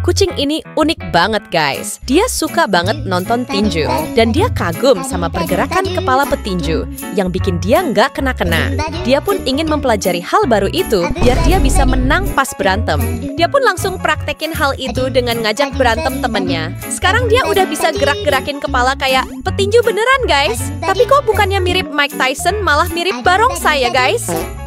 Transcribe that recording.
Kucing ini unik banget guys. Dia suka banget nonton tinju. Dan dia kagum sama pergerakan kepala petinju yang bikin dia nggak kena-kena. Dia pun ingin mempelajari hal baru itu biar dia bisa menang pas berantem. Dia pun langsung praktekin hal itu dengan ngajak berantem temennya. Sekarang dia udah bisa gerak-gerakin kepala kayak petinju beneran guys. Tapi kok bukannya mirip Mike Tyson, malah mirip barongsai ya guys.